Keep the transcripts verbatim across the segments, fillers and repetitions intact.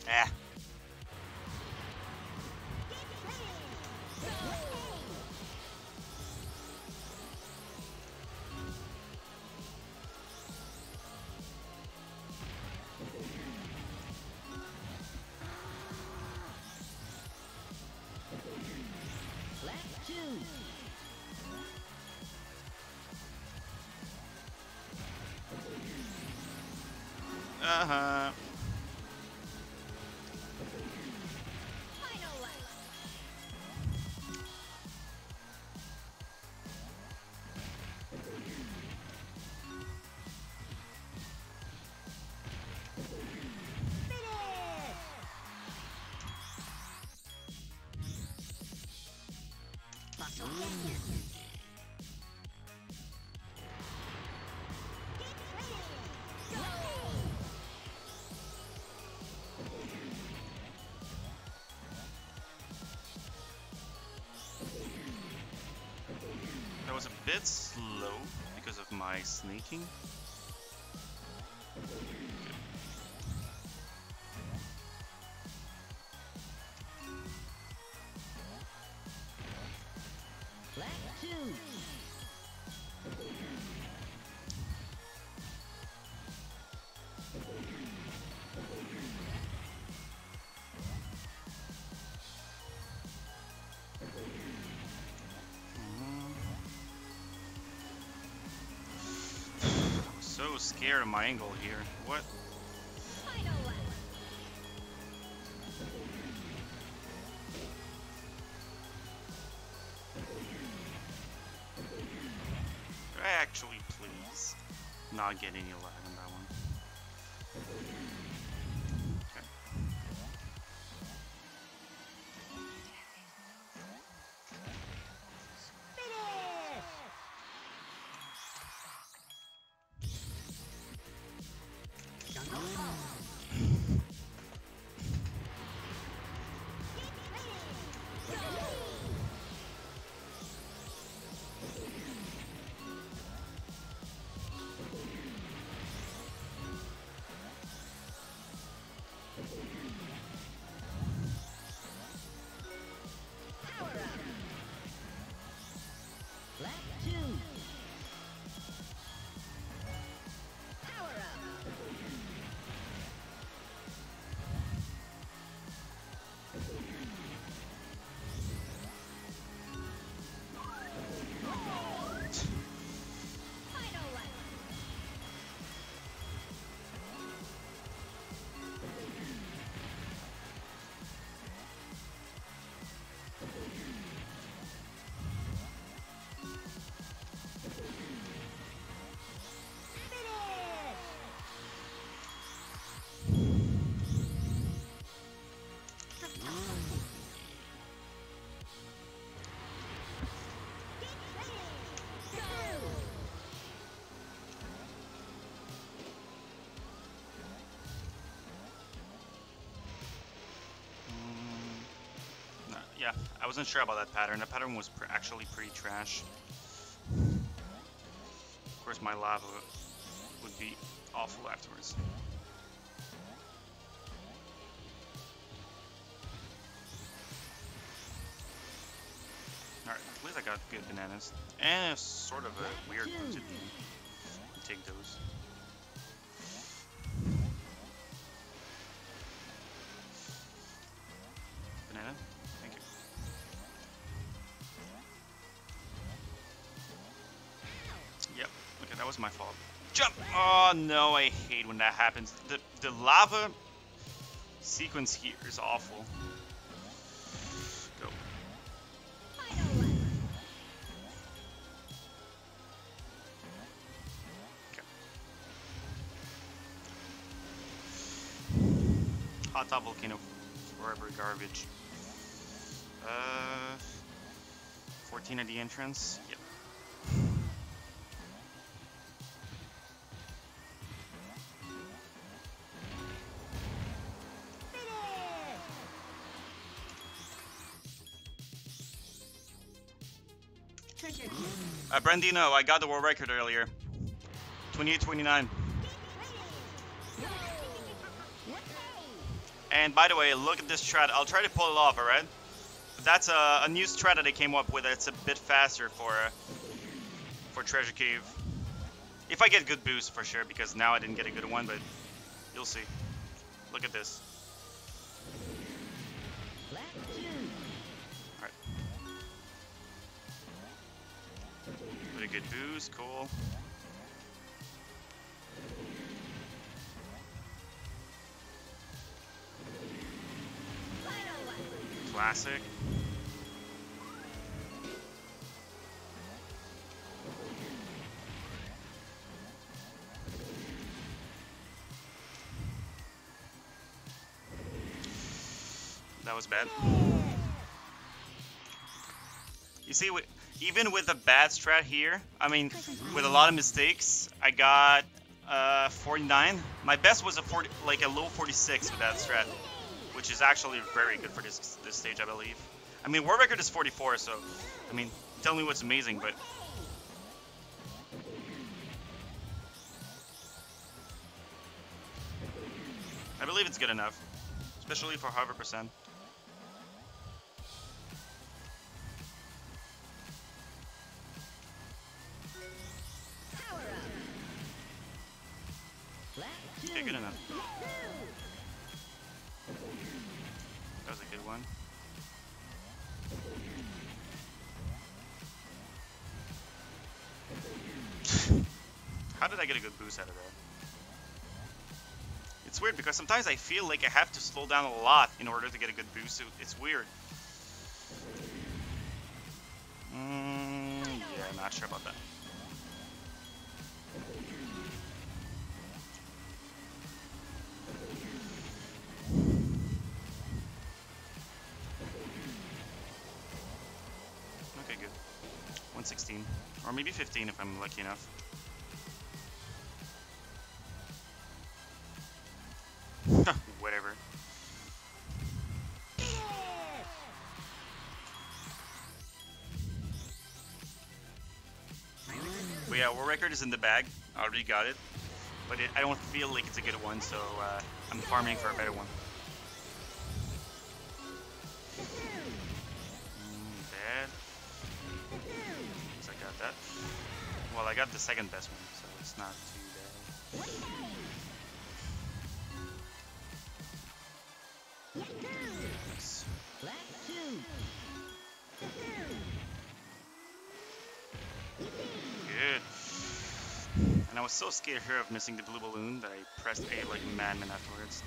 Eh. Uh-huh. That was a bit slow because of my sneaking. So scared of my angle here. What? Could I actually please not get any lag on that one? Okay. Yeah, I wasn't sure about that pattern. That pattern was pr actually pretty trash. Of course, my lava would be awful afterwards. Alright, at least I got good bananas. And it's sort of a weird one to take those. Banana? Thank you. Yep, okay, that was my fault. Jump! Oh no, I hate when that happens. The, the lava sequence here is awful. Go. Hot top volcano forever garbage. Uh, fourteen at the entrance. Yep. Uh, Brandino, I got the world record earlier. twenty-eight twenty-nine. And by the way, look at this strat. I'll try to pull it off, alright? That's a, a new strat that I came up with. It's a bit faster for uh, for Treasure Cave. If I get good boost, for sure, because now I didn't get a good one, but you'll see. Look at this. Alright. Pretty good boost, cool. Classic. That was bad. You see, even with a bad strat here, I mean, with a lot of mistakes, I got uh, forty-nine. My best was a forty, like a low forty-six with that strat, which is actually very good for this this stage, I believe. I mean, world record is forty-four, so I mean, tell me what's amazing, but I believe it's good enough, especially for one hundred percent. Okay, good enough. That was a good one. How did I get a good boost out of that? It's weird because sometimes I feel like I have to slow down a lot in order to get a good boost. It's weird. Mm, yeah, I'm not sure about that. Okay, good. one sixteen. Or maybe fifteen if I'm lucky enough. Whatever. But yeah, world record is in the bag. I already got it. But it, I don't feel like it's a good one, so uh, I'm farming for a better one. Mm, bad. So I got that. Well, I got the second best one, so it's not too bad. Nice. Good. And I was so scared here of missing the blue balloon that I pressed A like a madman afterwards.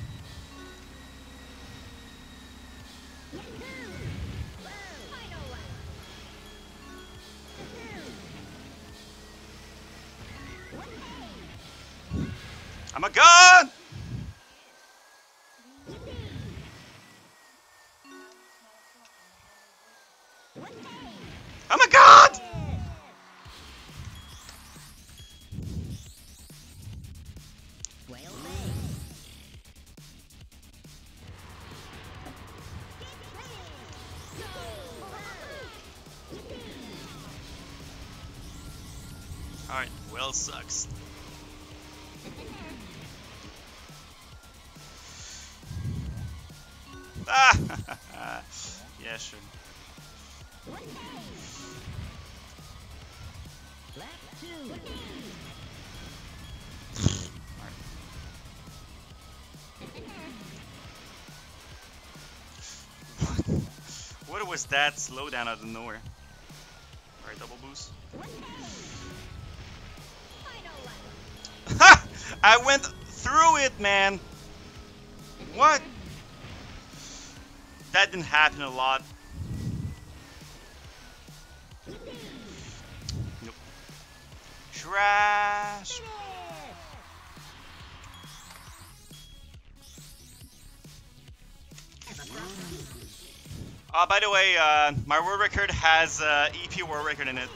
I'm a gun! I'm a god! Alright, well sucks. Ah! Yeah, sure. What was that slowdown out of nowhere? Alright, double boost. Ha! I went through it, man! What? That didn't happen a lot. Nope. Trash! Uh, by the way, uh, my world record has uh, E P world record in it.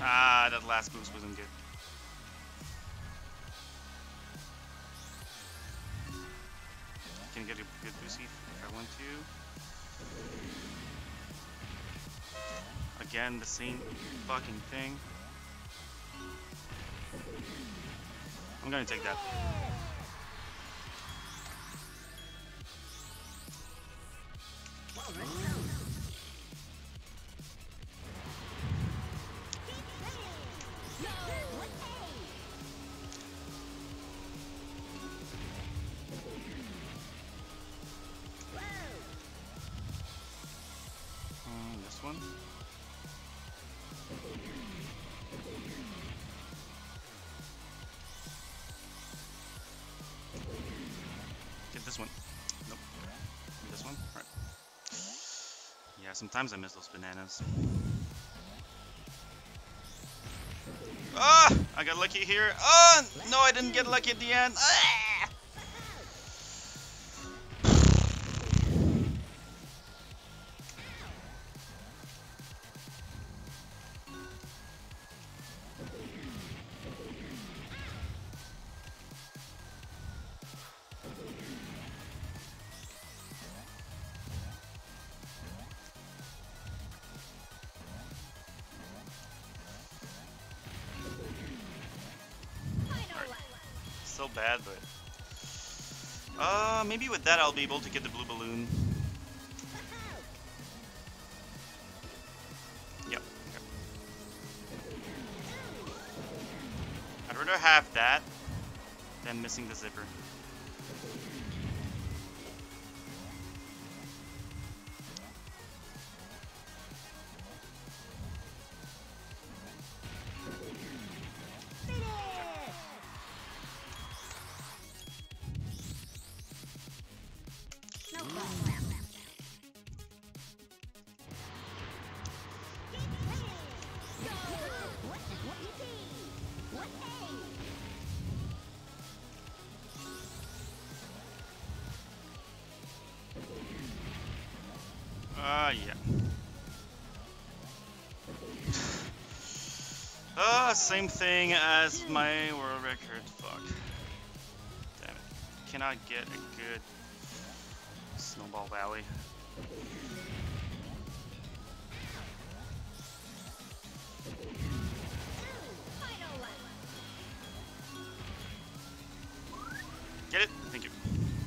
Ah, that last boost wasn't good. Can get a good boost if I want to. Again, the same fucking thing. I'm gonna take that. Um, this one. Get this one. Nope. This one. All right. Yeah, sometimes I miss those bananas. Ah! I got lucky here. Oh! No, I didn't get lucky at the end. Ah! So bad, but uh, maybe with that I'll be able to get the blue balloon. Yep. Okay. I'd rather have that than missing the zipper. Ah, uh, yeah. Ah, uh, same thing as my world record. Fuck. Damn it. Cannot get a good snowball valley. Get it? Thank you.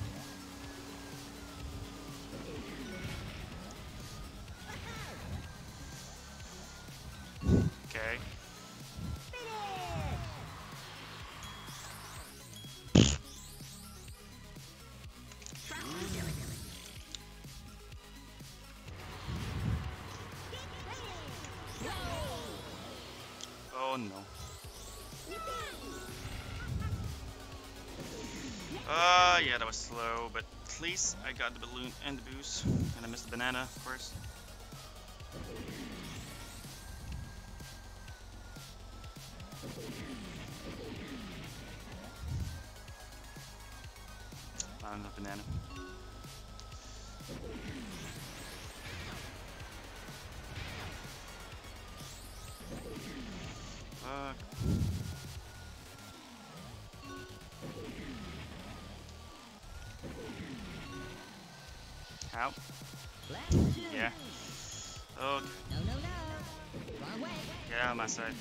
Okay. Oh no. Uh, yeah, that was slow, but at least I got the balloon and the boost, and I missed the banana, of course. Not enough banana. Fuck. How? Yeah. Okay. No, no, no. Wrong way. Get out of my side.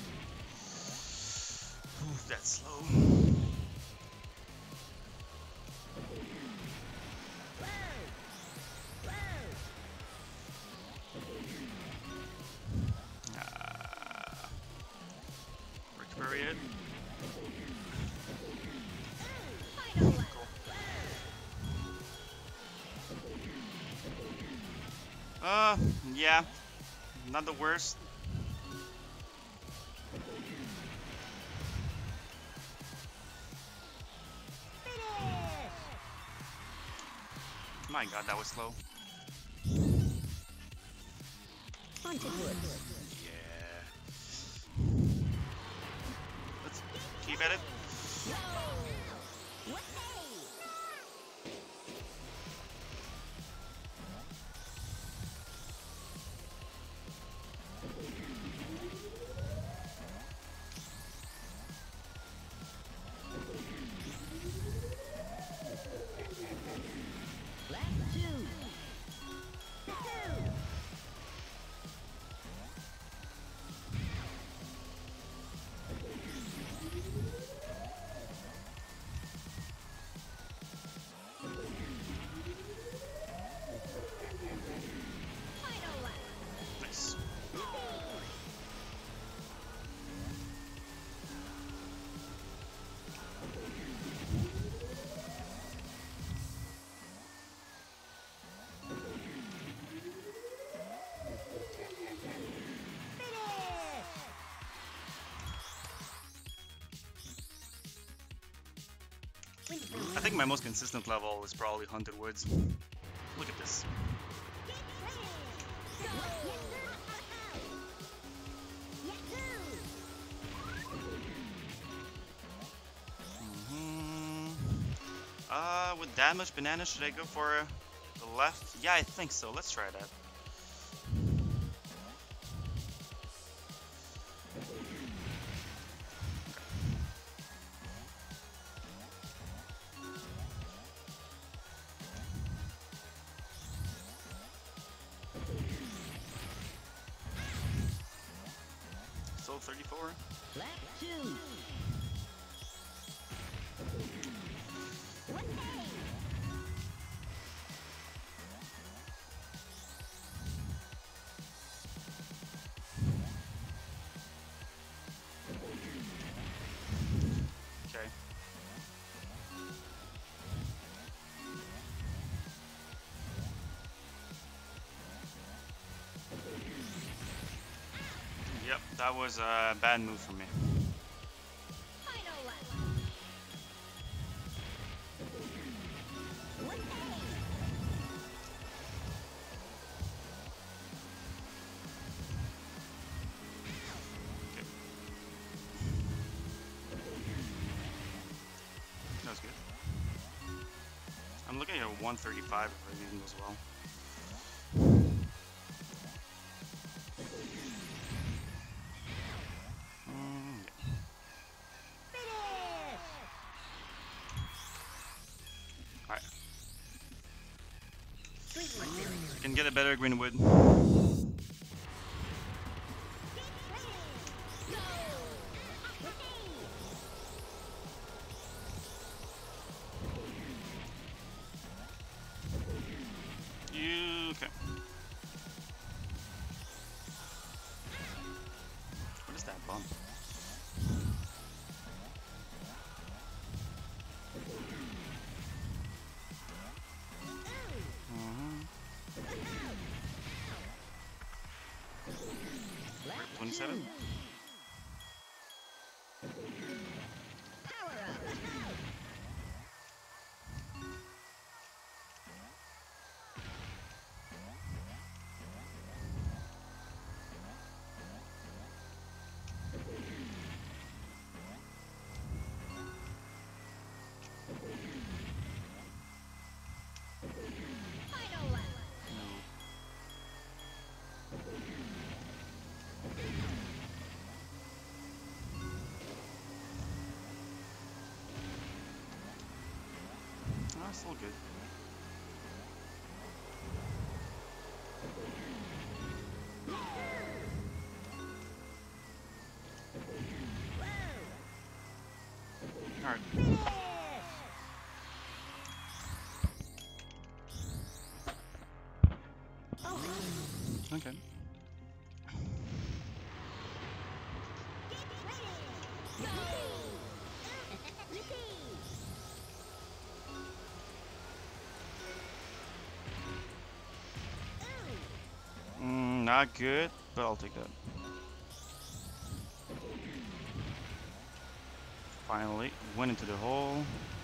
Ooh, that's slow. Uh, recuperate it. Cool. Uh, yeah. Not the worst. My god, that was slow. Yeah. Let's keep at it. think my most consistent level is probably Haunted Woods. Look at this. Mm-hmm. Uh, with that much banana, should I go for the left? Yeah, I think so. Let's try that. Still thirty-four. Lap two. Okay. Yep, that was a bad move for me. Final lap. Okay. That was good. I'm looking at one thirty-five if everything goes well. Mm, yeah. Alright. I can get a better Greenwood. You okay? What is that bump? Mm-hmm. twenty-seven? Power up. Final lap. No. Oh, still good. Alright. Okay. Mm, not good, but I'll take that. Finally, went into the hole.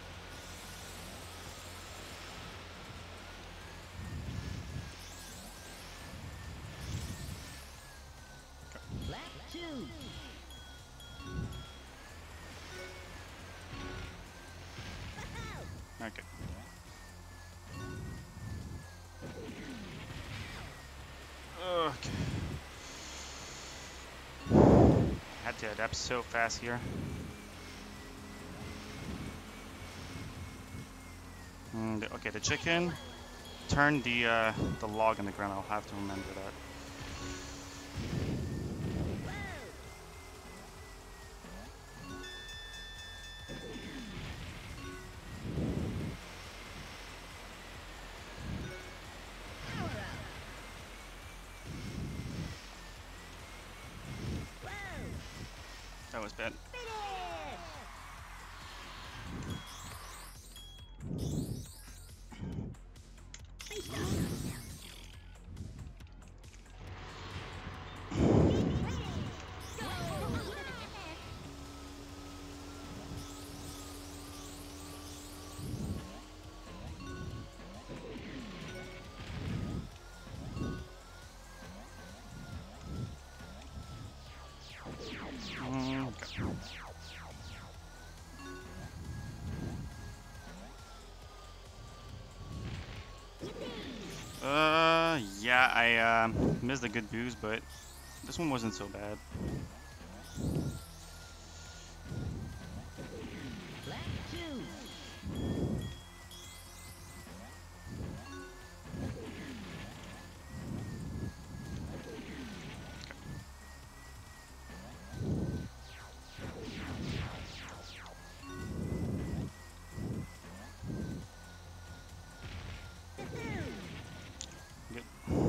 Lap two. Okay. Okay. Had to adapt so fast here. Mm, the- okay, the chicken turned the uh, the log on the ground. I'll have to remember that. Power up. Whoa. That was bad. Finish. Yeah, I um, missed a good boost, but this one wasn't so bad. Lap two. Good.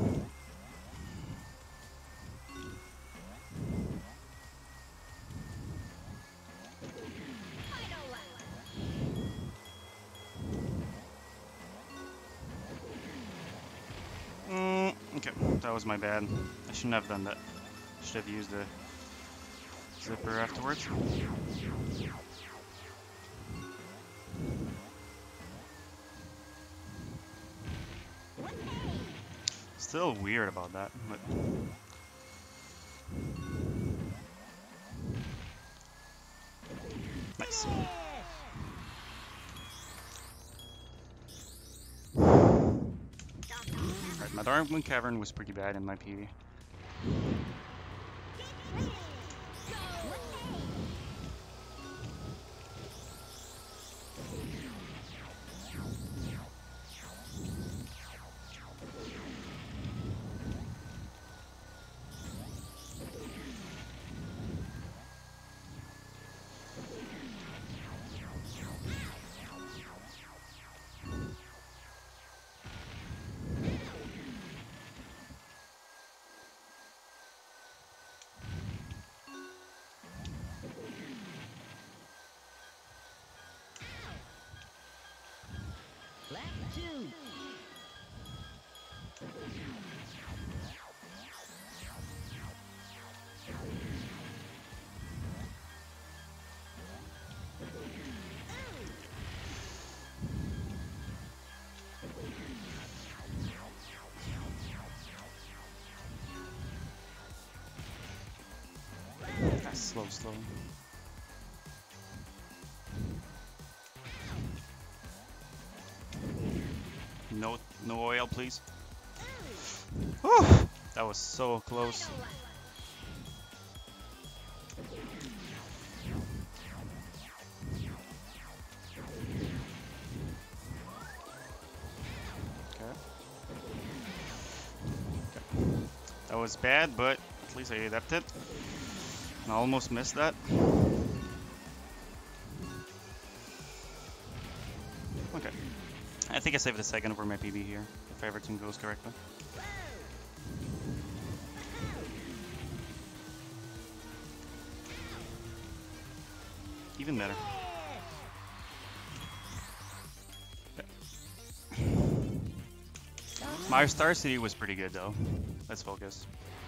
Final lap. Mm, okay, that was my bad. I shouldn't have done that. Should have used the zipper afterwards. Still weird about that, but nice. Alright, my Darkmoon Cavern was pretty bad in my P V. Lap two. That's slow, slow. No, no oil, please. Whew, that was so close. Final lap. Okay. Okay. That was bad, but at least I adapted. I almost missed that. Okay. I think I saved a second for my P B here, if everything goes correctly. Even better. My Star City was pretty good though. Let's focus.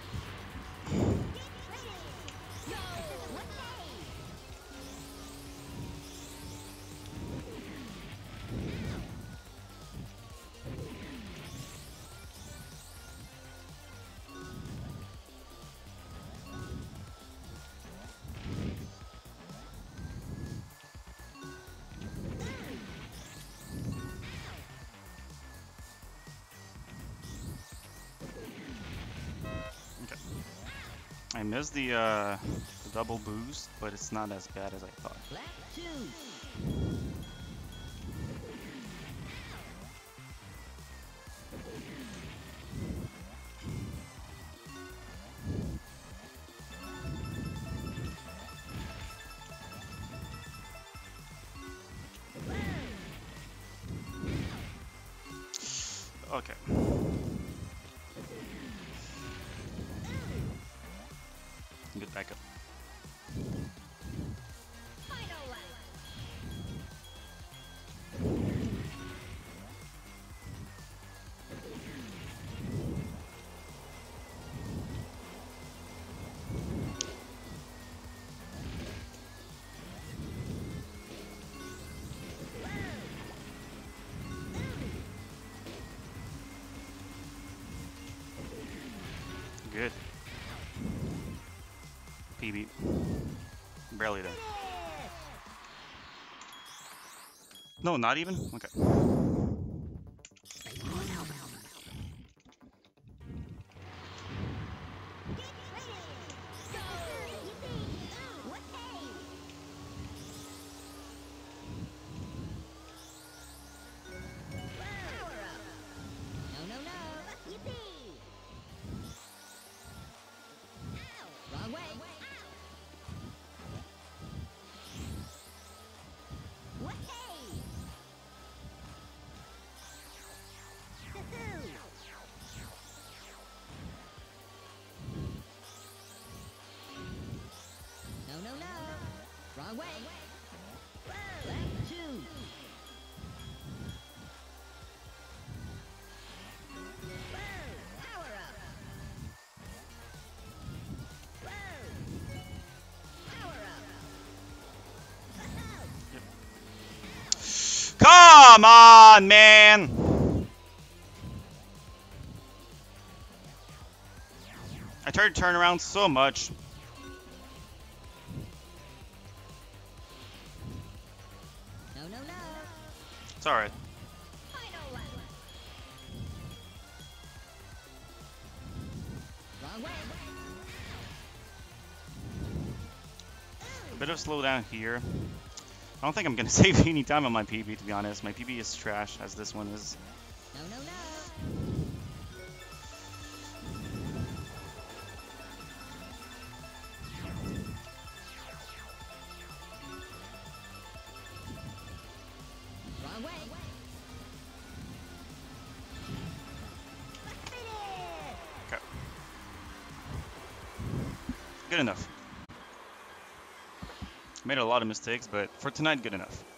I missed the, uh, the double boost, but it's not as bad as I thought. Lap two. Okay. Good backup. Final lap. Good. P B. Barely there. No, not even? Okay. Wrong way. Way. No, no, no. Wrong way. Whoa. Left two. Whoa. Power up. Whoa. Power up. Come on, man! I tried to turn around so much. No, no, no. It's alright. Final lap. Wrong way. A bit of slowdown here. I don't think I'm gonna save any time on my P B, to be honest. My P B is trash, as this one is. No, no, no. Wrong way. Okay. Good enough. Made a lot of mistakes, but for tonight, good enough.